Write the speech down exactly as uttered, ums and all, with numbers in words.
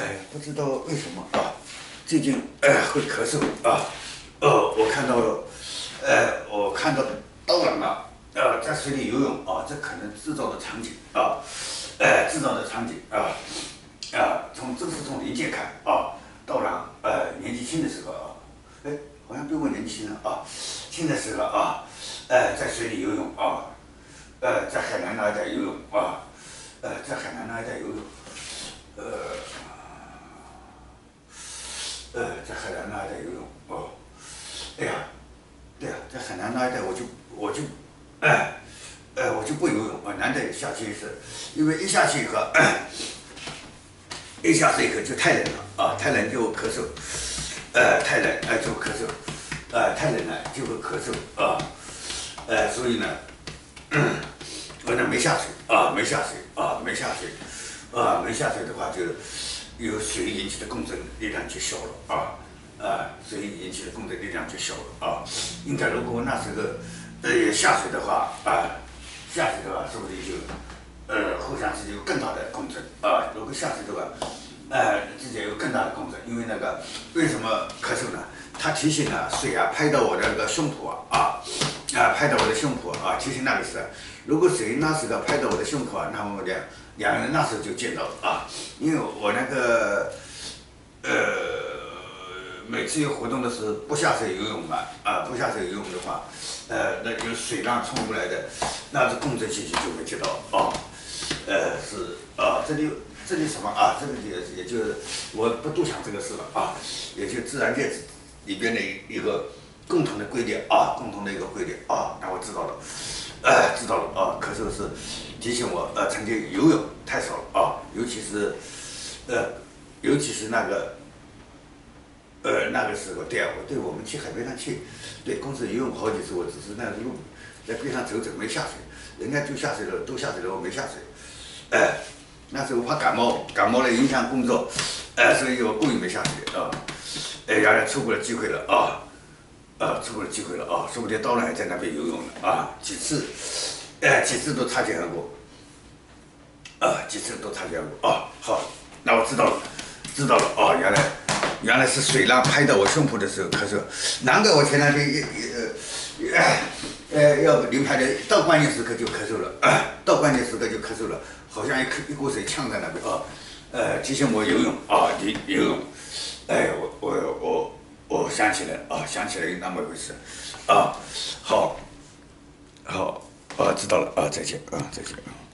哎，不知道为什么啊，最近哎会咳嗽啊，呃，我看到，呃，我看到刀郎啊，呃，在水里游泳啊，这可能制造的场景啊，哎，制造的场景啊，啊，从这是从零件看啊，刀郎呃年纪轻的时候啊，哎，好像比我年轻了啊，轻的时候啊，呃，在水里游泳啊，呃，在海南那一带游泳啊，呃，在海南那一带游泳，呃。呃，在海南那一带游泳哦，哎呀，对呀、在海南那一带我就我就，哎，呃，我就不游泳啊，难得下去一次，因为一下去以后，一下水以后就太冷了啊，太冷就咳嗽，呃，太冷哎、呃、就咳嗽，呃，太冷了就会咳嗽啊，呃，所以呢，我呢没下水啊，没下水啊，没下水，啊，没下水的话就。由水引起的共振力量就小了啊，啊，水引起的共振力量就小了啊。应该如果那时候呃下水的话啊，下水的话说不定就呃互相之间有更大的共振啊。如果下水的话，呃之间有更大的共振，因为那个为什么咳嗽呢？它提醒了水啊拍到我的那个胸脯啊啊拍到我的胸脯啊，提醒那个是，如果水那时候拍到我的胸脯啊，那么两两个人那时候就见到了啊，因为我那个呃每次有活动的时候不下水游泳嘛啊不下水游泳的话，呃那有水浪冲过来的，那是共振信息就会接到啊，呃是啊这里这里什么啊这个也也就我不多想这个事了啊，也就自然界里边的一个共同的规律啊，共同的一个规律啊，那我知道了，呃，知道了啊，咳嗽是提醒我呃曾经游泳太少了啊，尤其是呃，尤其是那个呃那个时候，对啊，我对我们去海边上去，对，公司游泳好几次，我只是那个路在边上走走没下水，人家就下水了，都下水了，我没下水，哎、呃，那时候我怕感冒，感冒了影响工作，哎、呃，所以我故意没下水啊。哎，原来错过了机会了啊！啊，错过了机会了啊！说不定刀郎还在那边游泳呢啊！几次，哎，几次都擦肩而过，啊，几次都擦肩而过啊！好，那我知道了，知道了啊！原来，原来是水浪拍到我胸脯的时候咳嗽，难怪我前两天也也呃呃要临拍的到关键时刻就咳嗽了，啊、到关键时刻就咳嗽了，好像一口一股水呛在那边啊！呃，提醒我游泳啊，游游泳。哎，我我我我想起来啊，想起来有那么回事，啊，好，好，啊，知道了啊，再见啊，再见啊。